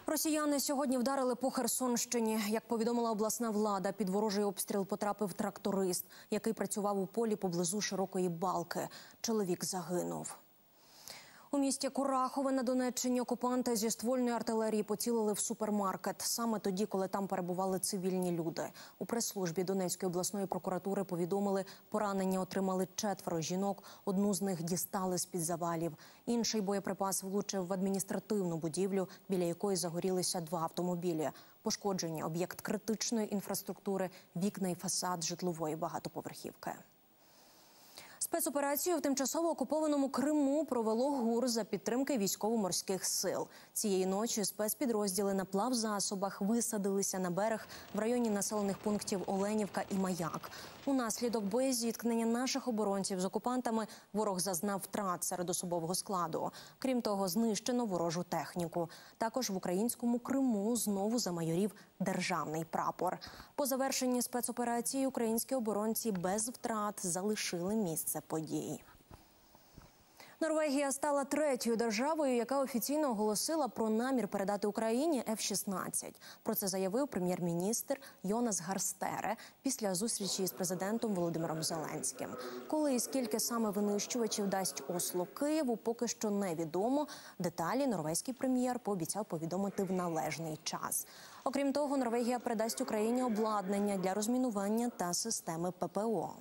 Росіяни сьогодні вдарили по Херсонщині. Як повідомила обласна влада, під ворожий обстріл потрапив тракторист, який працював у полі поблизу Широкої Балки. Чоловік загинув. У місті Курахове на Донеччині окупанти зі ствольної артилерії поцілили в супермаркет. Саме тоді, коли там перебували цивільні люди. У прес-службі Донецької обласної прокуратури повідомили, поранення отримали 4 жінок. Одну з них дістали з-під завалів. Інший боєприпас влучив в адміністративну будівлю, біля якої загорілися 2 автомобілі. Пошкоджені об'єкт критичної інфраструктури, вікна і фасад житлової багатоповерхівки. Спецоперацію в тимчасово окупованому Криму провело ГУР за підтримки військово-морських сил. Цієї ночі спецпідрозділи на плавзасобах висадилися на берег в районі населених пунктів Оленівка і Маяк. Унаслідок боєзіткнення наших оборонців з окупантами ворог зазнав втрат серед особового складу. Крім того, знищено ворожу техніку. Також в українському Криму знову замайорів державний прапор. По завершенні спецоперації українські оборонці без втрат залишили місце подій. Норвегія стала 3-ю державою, яка офіційно оголосила про намір передати Україні F-16. Про це заявив прем'єр-міністр Йонас Гар Стере після зустрічі з президентом Володимиром Зеленським. Коли і скільки саме винищувачів дасть Осло Києву, поки що невідомо. Деталі норвезький прем'єр пообіцяв повідомити в належний час. Окрім того, Норвегія передасть Україні обладнання для розмінування та системи ППО.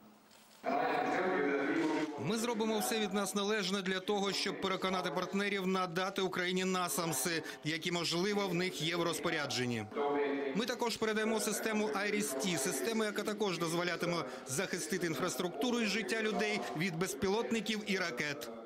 Ми зробимо все від нас належне для того, щоб переконати партнерів надати Україні насамси, які, можливо, в них є в розпорядженні. Ми також передаємо систему IRIS-T, систему, яка також дозволятиме захистити інфраструктуру і життя людей від безпілотників і ракет.